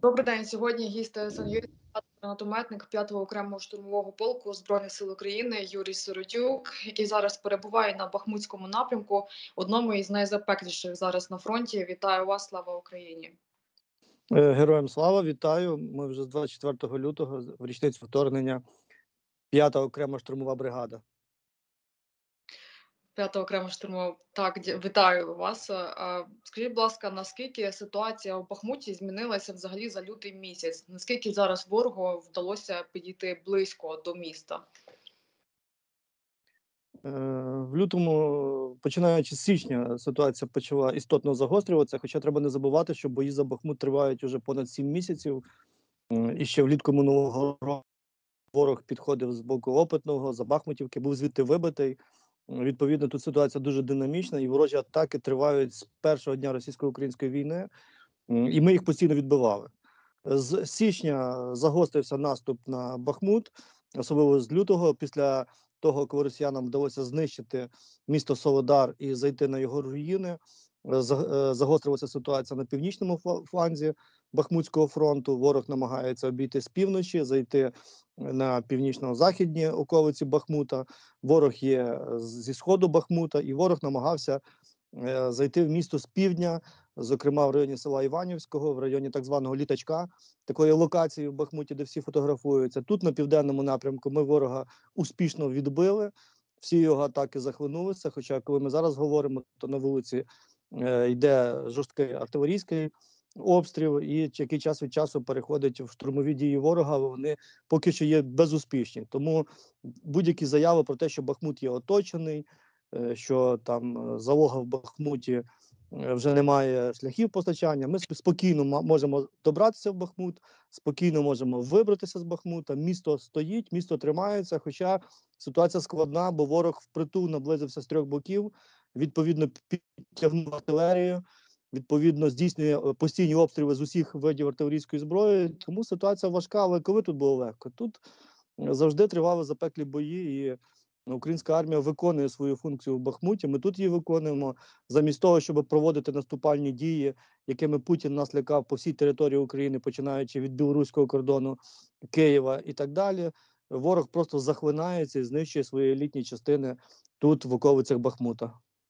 Добрий день. Сьогодні гість ТСН гранатометник 5-го окремого штурмового полку Збройних сил України Юрій Сиротюк, який зараз перебуває на Бахмутському напрямку, одному із найзапекліших зараз на фронті. Вітаю вас, слава Україні! Героям слава, вітаю. Ми вже з 24 лютого, в річницю вторгнення, 5-та окрема штурмова бригада. 5-та окрема штурмова. Так, вітаю вас. Скажіть, будь ласка, наскільки ситуація у Бахмуті змінилася взагалі за лютий місяць? Наскільки зараз ворогу вдалося підійти близько до міста? В лютому, починаючи з січня, ситуація почала істотно загострюватися, хоча треба не забувати, що бої за Бахмут тривають уже понад 7 місяців. І ще влітку минулого року ворог підходив з боку Опитного, за Бахмутівки, був звідти вибитий. Відповідно, тут ситуація дуже динамічна, і ворожі атаки тривають з першого дня російсько-української війни, і ми їх постійно відбивали. З січня загострився наступ на Бахмут, особливо з лютого, після того, коли росіянам вдалося знищити місто Солодар і зайти на його руїни. Загострилася ситуація на північному фланзі Бахмутського фронту. Ворог намагається обійти з півночі, зайти на північно-західні околиці Бахмута. Ворог є зі сходу Бахмута, і ворог намагався зайти в місто з півдня, зокрема в районі села Іванівського, в районі так званого Літачка, такої локації в Бахмуті, де всі фотографуються. Тут на південному напрямку ми ворога успішно відбили, всі його атаки захлинулися, хоча коли ми зараз говоримо, то на вулиці йде жорсткий артилерійський обстріл, і який час від часу переходить в штурмові дії ворога, вони поки що є безуспішні. Тому будь-які заяви про те, що Бахмут є оточений, що там залога в Бахмуті вже немає шляхів постачання, ми спокійно можемо добратися в Бахмут, спокійно можемо вибратися з Бахмута, місто стоїть, місто тримається, хоча ситуація складна, бо ворог впритул наблизився з трьох боків, відповідно підтягнув артилерію, відповідно здійснює постійні обстріли з усіх видів артилерійської зброї, тому ситуація важка, але коли тут було легко? Тут завжди тривали запеклі бої, і українська армія виконує свою функцію в Бахмуті, ми тут її виконуємо, замість того, щоб проводити наступальні дії, якими Путін нас лякав по всій території України, починаючи від білоруського кордону, Києва і так далі, ворог просто захлинається і знищує свої елітні частини тут, в околицях Бахмута.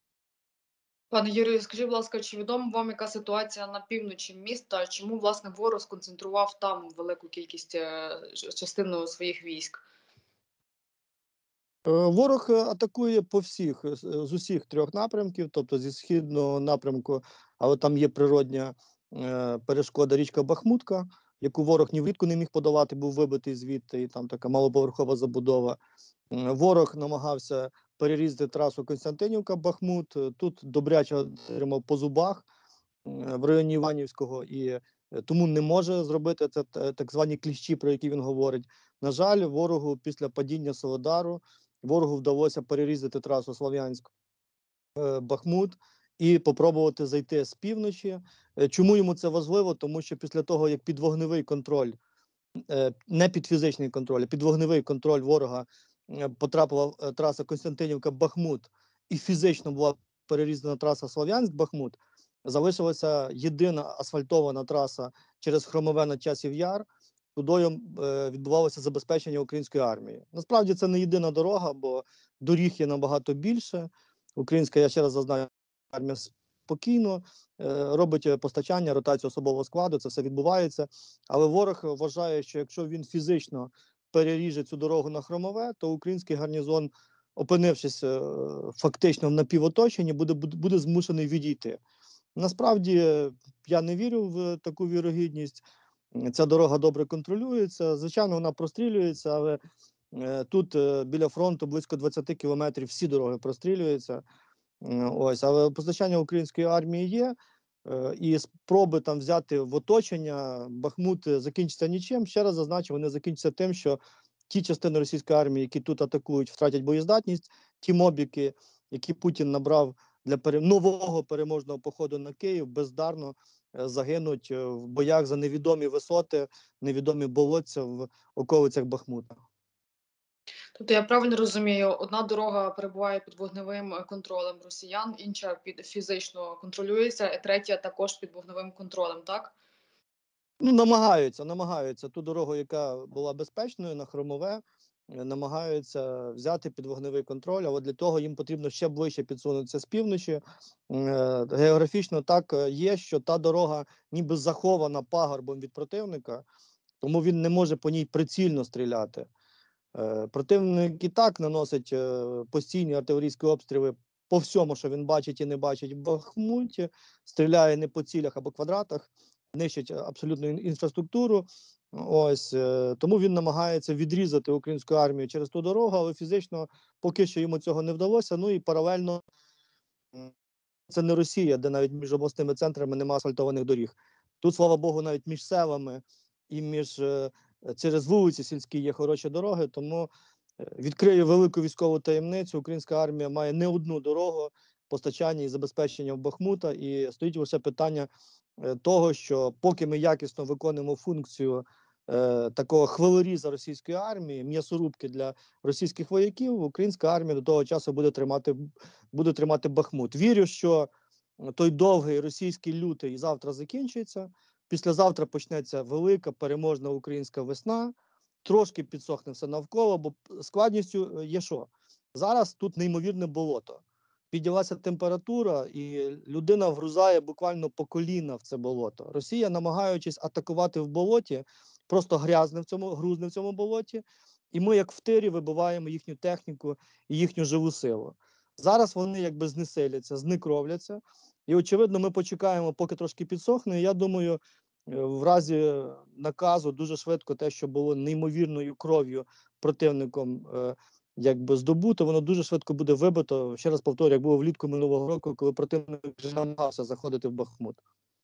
Пане Юрію, скажіть, будь ласка, чи відомо вам, яка ситуація на півночі міста? Чому, власне, ворог сконцентрував там велику кількість частину своїх військ? Ворог атакує по всіх, з усіх трьох напрямків, тобто зі східного напрямку, але там є природня перешкода річка Бахмутка, яку ворог ні влітку не міг подолати, був вибитий звідти, і там така малоповерхова забудова. Ворог намагався перерізати трасу Константинівка-Бахмут, тут добряче отримав по зубах в районі Іванівського, і тому не може зробити це так звані кліщі, про які він говорить. На жаль, ворогу після падіння Солодару, ворогу вдалося перерізати трасу Слов'янськ-Бахмут і попробувати зайти з півночі. Чому йому це важливо? Тому що після того, як під вогневий контроль, не під фізичний контроль, а під вогневий контроль ворога потрапила траса Константинівка-Бахмут і фізично була перерізана траса Слов'янськ-Бахмут, залишилася єдина асфальтована траса через Хромове на Часів Яр, тудою відбувалося забезпечення української армії. Насправді це не єдина дорога, бо доріг є набагато більше. Українська, я ще раз зазнаю, армія спокійно робить постачання, ротацію особового складу, це все відбувається. Але ворог вважає, що якщо він фізично переріже цю дорогу на Хромове, то український гарнізон, опинившись фактично в напівоточенні, буде змушений відійти. Насправді, я не вірю в таку вірогідність. Ця дорога добре контролюється. Звичайно, вона прострілюється, але тут біля фронту близько 20 кілометрів всі дороги прострілюються. Ось, але постачання української армії є, і спроби там взяти в оточення Бахмут закінчиться нічим. Ще раз зазначу, вони закінчаться тим, що ті частини російської армії, які тут атакують, втратять боєздатність, ті мобіки, які Путін набрав для нового переможного походу на Київ, бездарно загинуть в боях за невідомі висоти, невідомі болотця в околицях Бахмута. Тобто я правильно розумію, одна дорога перебуває під вогневим контролем росіян, інша фізично контролюється, і третя також під вогневим контролем, так? Ну, намагаються ту дорогу, яка була безпечною, на Хромове, намагаються взяти під вогневий контроль, але для того їм потрібно ще ближче підсунутися з півночі. Географічно так є, що та дорога ніби захована пагорбом від противника, тому він не може по ній прицільно стріляти. Противник і так наносить постійні артилерійські обстріли по всьому, що він бачить і не бачить в Бахмуті, стріляє не по цілях або квадратах, нищить абсолютну інфраструктуру. Ось тому він намагається відрізати українську армію через ту дорогу, але фізично поки що йому цього не вдалося. Ну і паралельно це не Росія, де навіть між обласними центрами немає асфальтованих доріг. Тут, слава Богу, навіть між селами і через вулиці сільські є хороші дороги, тому відкрию велику військову таємницю. Українська армія має не одну дорогу постачання і забезпечення в Бахмута, і стоїть лише питання того, що поки ми якісно виконуємо функцію такого хвилоріза російської армії, м'ясорубки для російських вояків, українська армія до того часу буде тримати Бахмут. Вірю, що той довгий російський лютий завтра закінчиться. Післязавтра почнеться велика переможна українська весна. Трошки підсохне все навколо, бо складністю є що? Зараз тут неймовірне болото. Піднялася температура, і людина вгрузає буквально по коліна в це болото. Росія, намагаючись атакувати в болоті, просто грузне в цьому болоті, і ми, як в тирі, вибиваємо їхню техніку і їхню живу силу. Зараз вони якби знеселяться, зникровляться, і, очевидно, ми почекаємо, поки трошки підсохне. І я думаю, в разі наказу дуже швидко те, що було неймовірною кров'ю противником, якби здобуто, воно дуже швидко буде вибито. Ще раз повторю, як було влітку минулого року, коли противник вже намагався заходити в Бахмут.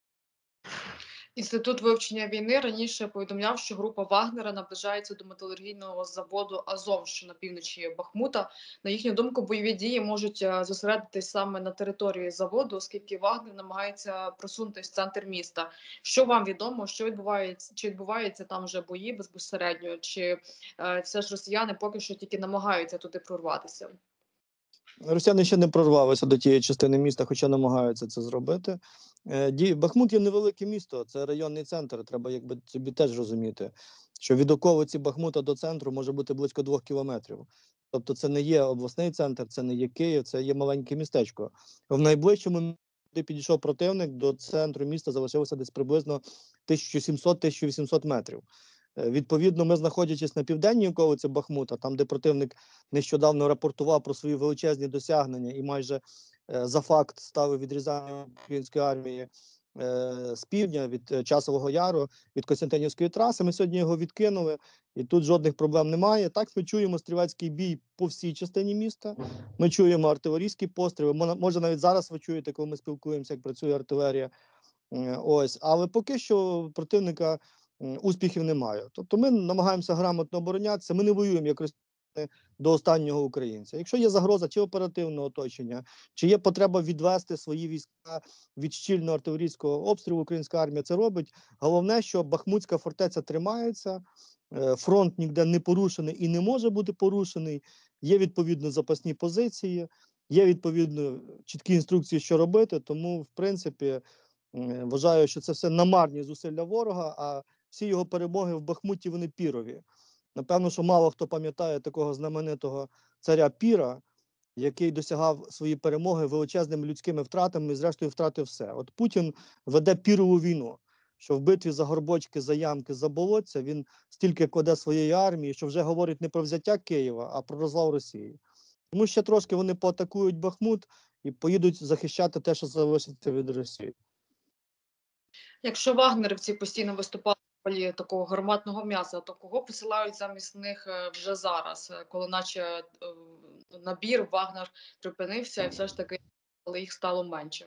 Інститут вивчення війни раніше повідомляв, що група Вагнера наближається до металургійного заводу Азов, що на півночі Бахмута. На їхню думку, бойові дії можуть зосередитись саме на території заводу, оскільки Вагнер намагається просунутися в центр міста. Що вам відомо, що відбувається, чи відбуваються там вже бої безпосередньо, чи все ж росіяни поки що тільки намагаються туди прорватися? Росіяни ще не прорвалися до тієї частини міста, хоча намагаються це зробити. Бахмут є невелике місто, це районний центр. Треба якби собі теж розуміти, що від околиці Бахмута до центру може бути близько 2 кілометрів. Тобто це не є обласний центр, це не є Київ, це є маленьке містечко. В найближчому, де підійшов противник, до центру міста залишилося десь приблизно 1700-1800 метрів. Відповідно, ми, знаходячись на південній околиці Бахмута, там, де противник нещодавно рапортував про свої величезні досягнення і майже за факт ставив відрізання української армії з півдня від Часового Яру, від Костянтинівської траси. Ми сьогодні його відкинули, і тут жодних проблем немає. Так, ми чуємо стрілецький бій по всій частині міста, ми чуємо артилерійські постріли. Може, навіть зараз ви чуєте, коли ми спілкуємося, як працює артилерія. Ось, але поки що противника успіхів немає. Тобто ми намагаємося грамотно оборонятися, ми не воюємо як росіяни до останнього українця. Якщо є загроза чи оперативного оточення, чи є потреба відвести свої війська від щільного артилерійського обстрілу, українська армія це робить. Головне, що Бахмутська фортеця тримається, фронт ніде не порушений і не може бути порушений, є відповідно запасні позиції, є відповідно чіткі інструкції, що робити, тому, в принципі, вважаю, що це все намарні зусилля ворога, а всі його перемоги в Бахмуті, вони пірові. Напевно, що мало хто пам'ятає такого знаменитого царя Піра, який досягав свої перемоги величезними людськими втратами і зрештою втратив все. От Путін веде пірову війну, що в битві за горбочки, за ямки, за болотця він стільки кладе своєї армії, що вже говорить не про взяття Києва, а про розвал Росії. Тому ще трошки вони поатакують Бахмут і поїдуть захищати те, що залишиться від Росії. Якщо вагнерівці постійно виступали в ролі такого гарматного м'яса, то кого посилають замість них вже зараз, коли наче набір Вагнер припинився і все ж таки, але їх стало менше?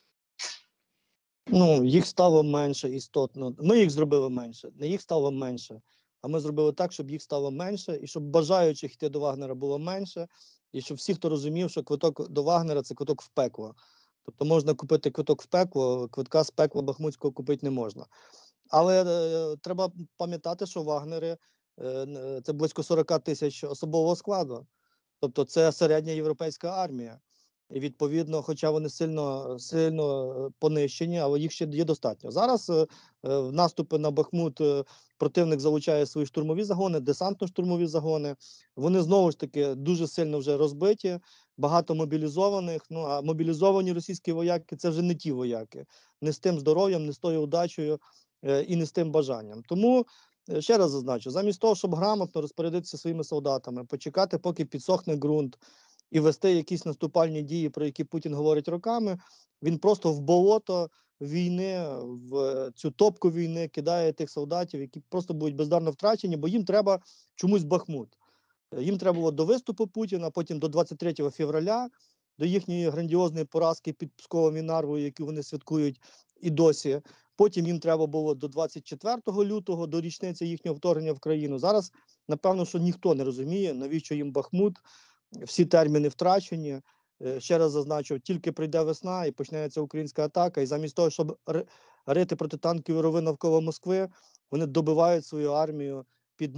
Ну, їх стало менше істотно. Ми їх зробили менше, не їх стало менше. А ми зробили так, щоб їх стало менше, і щоб бажаючих йти до Вагнера було менше, і щоб всі, хто розумів, що квиток до Вагнера – це квиток в пекло. Тобто можна купити квиток в пекло, квитка з пекла Бахмутського купити не можна. Але треба пам'ятати, що Вагнери це близько 40 тисяч особового складу. Тобто це середня європейська армія. І відповідно, хоча вони сильно понищені, але їх ще є достатньо. Зараз в наступи на Бахмут противник залучає свої штурмові загони, десантно-штурмові загони. Вони знову ж таки дуже сильно вже розбиті, багато мобілізованих. Ну а мобілізовані російські вояки це вже не ті вояки, не з тим здоров'ям, не з тою удачею і не з тим бажанням. Тому ще раз зазначу, замість того, щоб грамотно розпорядитися своїми солдатами, почекати, поки підсохне ґрунт, і вести якісь наступальні дії, про які Путін говорить роками, він просто в болото війни, в цю топку війни кидає тих солдатів, які просто будуть бездарно втрачені, бо їм треба чомусь Бахмут. Їм треба було до виступу Путіна, потім до 23 февраля, до їхньої грандіозної поразки під Псковом і Нарвою, яку вони святкують і досі. Потім їм треба було до 24 лютого, до річниці їхнього вторгнення в країну. Зараз, напевно, що ніхто не розуміє, навіщо їм Бахмут. Всі терміни втрачені. Ще раз зазначу, тільки прийде весна і почнеться українська атака, і замість того, щоб рити протитанкові рови навколо Москви, вони добивають свою армію під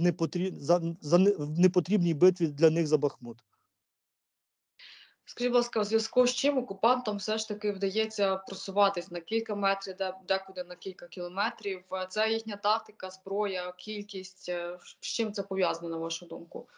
непотрібній битві для них за Бахмут. Скажіть, будь ласка, у зв'язку з чим окупантам все ж таки вдається просуватись на кілька метрів, декуди на кілька кілометрів? Це їхня тактика, зброя, кількість. З чим це пов'язано, на вашу думку?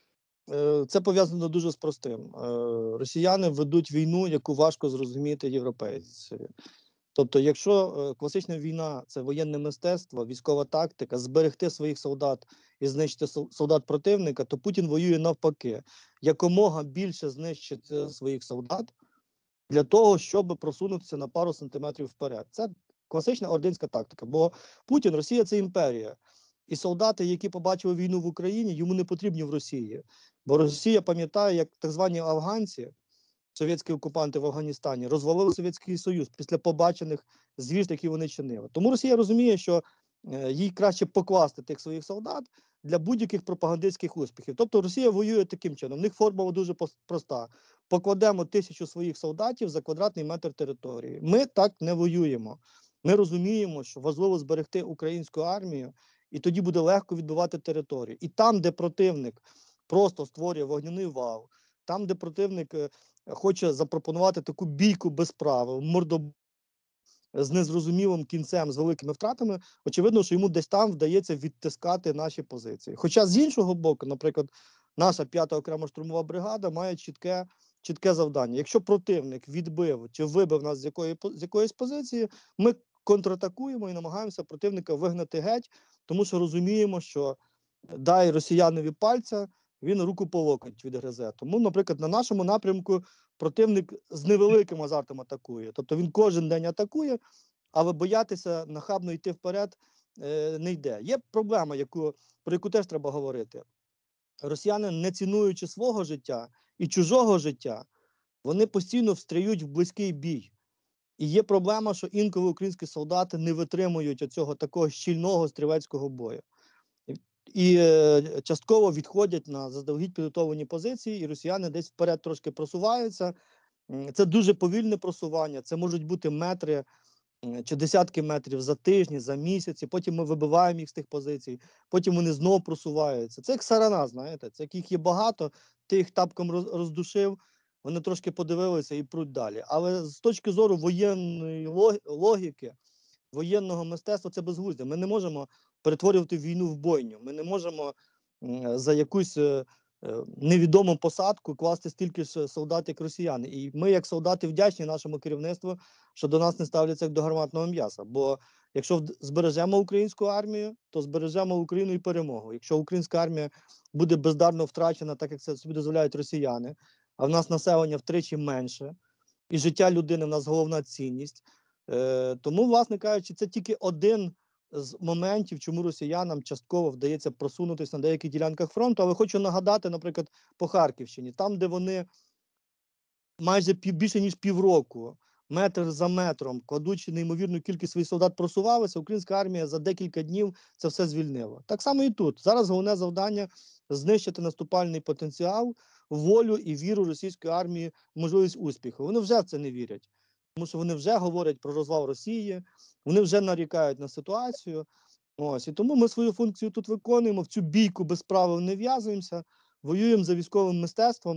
Це пов'язано дуже з простим. Росіяни ведуть війну, яку важко зрозуміти європейцеві. Тобто, якщо класична війна – це воєнне мистецтво, військова тактика, зберегти своїх солдат і знищити солдат противника, то Путін воює навпаки. Якомога більше знищити своїх солдат для того, щоб просунутися на пару сантиметрів вперед. Це класична ординська тактика, бо Путін, Росія – це імперія. І солдати, які побачили війну в Україні, йому не потрібні в Росії. Бо Росія пам'ятає, як так звані афганці, совєтські окупанти в Афганістані, розвалили Совєтський Союз після побачених звірств, які вони чинили. Тому Росія розуміє, що їй краще покласти тих своїх солдат для будь-яких пропагандистських успіхів. Тобто Росія воює таким чином. В них формула дуже проста. Покладемо 1000 своїх солдатів за квадратний метр території. Ми так не воюємо. Ми розуміємо, що важливо зберегти українську армію, і тоді буде легко відбивати територію. І там, де противник просто створює вогняний вал, там, де противник хоче запропонувати таку бійку без правил, мордобой з незрозумілим кінцем, з великими втратами, очевидно, що йому десь там вдається відтискати наші позиції. Хоча з іншого боку, наприклад, наша 5-та окрема штурмова бригада має чітке завдання. Якщо противник відбив чи вибив нас з якоїсь позиції, ми контратакуємо і намагаємося противника вигнати геть, тому що розуміємо, що дай росіянові пальця, він руку по локоть відгризе. Тому, наприклад, на нашому напрямку противник з невеликим азартом атакує. Тобто він кожен день атакує, але боятися нахабно йти вперед не йде. Є проблема, про яку теж треба говорити. Росіяни, не цінуючи свого життя і чужого життя, вони постійно встряють в близький бій. І є проблема, що інколи українські солдати не витримують оцього такого щільного стрілецького бою. І частково відходять на заздалегідь підготовлені позиції, і росіяни десь вперед трошки просуваються. Це дуже повільне просування, це можуть бути метри чи десятки метрів за тижні, за місяці, потім ми вибиваємо їх з тих позицій, потім вони знову просуваються. Це як сарана, знаєте, це як їх є багато, ти їх тапком роздушив, вони трошки подивилися і пруть далі. Але з точки зору воєнної логіки, воєнного мистецтва, це безглуздя. Ми не можемо перетворювати війну в бойню. Ми не можемо за якусь невідому посадку класти стільки ж солдат, як росіяни. І ми, як солдати, вдячні нашому керівництву, що до нас не ставляться як до гарматного м'яса. Бо якщо збережемо українську армію, то збережемо Україну і перемогу. Якщо українська армія буде бездарно втрачена, так як це собі дозволяють росіяни, а в нас населення втричі менше, і життя людини в нас головна цінність, тому, власне кажучи, це тільки один з моментів, чому росіянам частково вдається просунутися на деяких ділянках фронту. Але хочу нагадати, наприклад, по Харківщині, там, де вони майже більше ніж півроку, метр за метром, кладучи неймовірну кількість своїх солдат, просувалися, українська армія за декілька днів це все звільнила. Так само і тут. Зараз головне завдання – знищити наступальний потенціал, волю і віру російської армії в можливість успіху. Вони вже в це не вірять. Тому що вони вже говорять про розвал Росії, вони вже нарікають на ситуацію. Ось, і тому ми свою функцію тут виконуємо, в цю бійку без правил не в'язуємося, воюємо за військовим мистецтвом,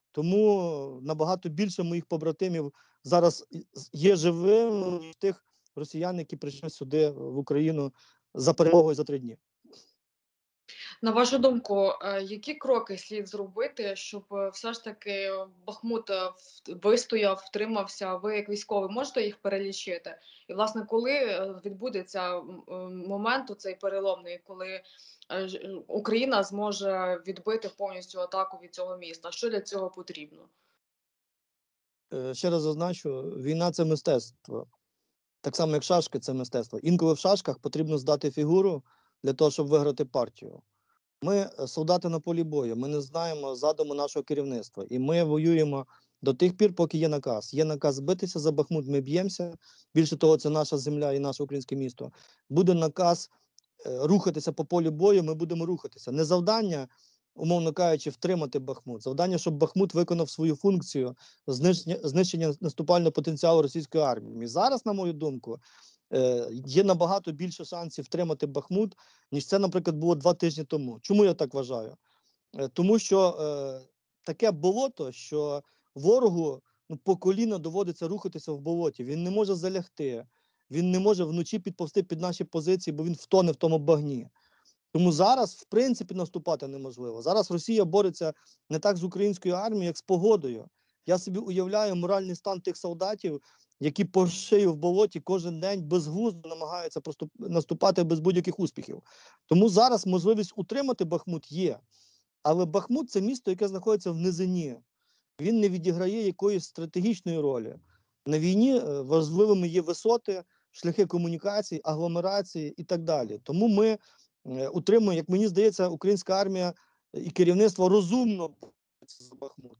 Тому набагато більше моїх побратимів зараз є живими, ніж тих росіян, які прийшли сюди, в Україну, за перемогою за 3 дні. На вашу думку, які кроки слід зробити, щоб все ж таки Бахмут вистояв, втримався? Ви як військовий можете їх перелічити? І, власне, коли відбудеться момент цей переломний, коли Україна зможе відбити повністю атаку від цього міста? Що для цього потрібно? Ще раз зазначу, війна – це мистецтво. Так само, як шашки – це мистецтво. Інколи в шашках потрібно здати фігуру для того, щоб виграти партію. Ми солдати на полі бою, ми не знаємо задуму нашого керівництва. І ми воюємо до тих пір, поки є наказ. Є наказ битися за Бахмут, ми б'ємося. Більше того, це наша земля і наше українське місто. Буде наказ рухатися по полю бою, ми будемо рухатися. Не завдання, умовно кажучи, втримати Бахмут. Завдання, щоб Бахмут виконав свою функцію знищення наступального потенціалу російської армії. І зараз, на мою думку, є набагато більше шансів втримати Бахмут, ніж це, наприклад, було 2 тижні тому. Чому я так вважаю? Тому що таке болото, що ворогу по коліна доводиться рухатися в болоті. Він не може залягти, він не може вночі підповзти під наші позиції, бо він втоне в тому багні. Тому зараз, в принципі, наступати неможливо. Зараз Росія бореться не так з українською армією, як з погодою. Я собі уявляю моральний стан тих солдатів, які по шию в болоті кожен день безглуздо намагаються просто наступати без будь-яких успіхів. Тому зараз можливість утримати Бахмут є. Але Бахмут – це місто, яке знаходиться в низині. Він не відіграє якоїсь стратегічної ролі. На війні важливими є висоти, шляхи комунікацій, агломерації і так далі. Тому ми утримуємо, як мені здається, українська армія і керівництво розумно за Бахмут.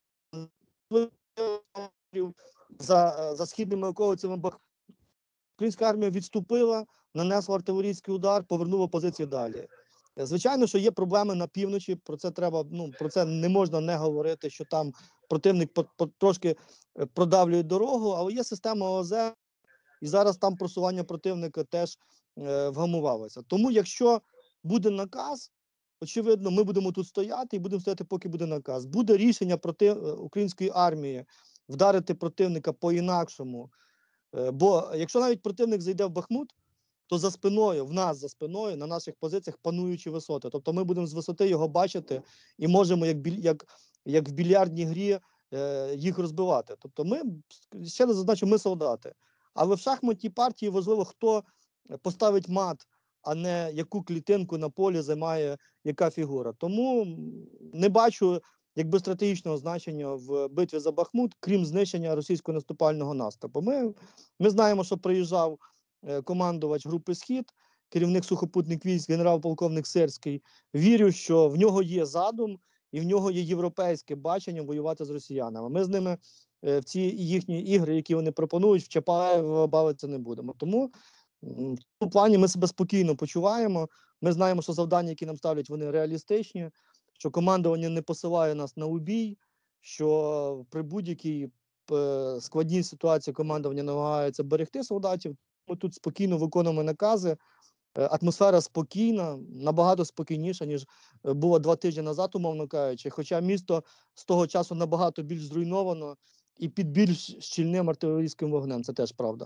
За східними околицями Бахмут. Українська армія відступила, нанесла артилерійський удар, повернула позиції далі. Звичайно, що є проблеми на півночі, про це треба, про це не можна не говорити, що там противник трошки продавлює дорогу, але є система ОЗ, і зараз там просування противника теж вгамувалося. Тому якщо буде наказ, очевидно, ми будемо тут стояти і будемо стояти, поки буде наказ. Буде рішення української армії вдарити противника по-інакшому. Бо якщо навіть противник зайде в Бахмут, то за спиною, в нас за спиною, на наших позиціях пануючі висоти. Тобто ми будемо з висоти його бачити і можемо, як в більярдній грі, їх розбивати. Тобто ми, ще раз зазначу, ми солдати. Але в шахматній партії важливо, хто поставить мат, а не яку клітинку на полі займає яка фігура. Тому не бачу стратегічного значення в битві за Бахмут, крім знищення російського наступального наступу. Ми знаємо, що приїжджав командувач групи «Схід», керівник сухопутних військ, генерал-полковник Сирський. Вірю, що в нього є задум і в нього є європейське бачення воювати з росіянами. Ми з ними в ці їхні ігри, які вони пропонують, в Чапаєва бавитися не будемо. Тому в цьому плані ми себе спокійно почуваємо. Ми знаємо, що завдання, які нам ставлять, вони реалістичні, що командування не посилає нас на убій, що при будь-якій складній ситуації командування намагається берегти солдатів. Ми тут спокійно виконуємо накази. Атмосфера спокійна, набагато спокійніша, ніж було 2 тижні назад, умовно кажучи. Хоча місто з того часу набагато більш зруйновано і під більш щільним артилерійським вогнем. Це теж правда.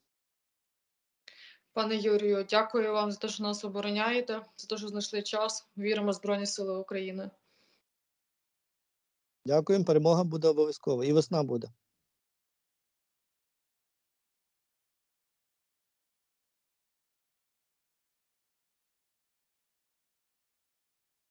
Пане Юрію, дякую вам за те, що нас обороняєте, за те, що знайшли час. Віримо в Збройні Сили України. Дякуємо, перемога буде обов'язково. І весна буде.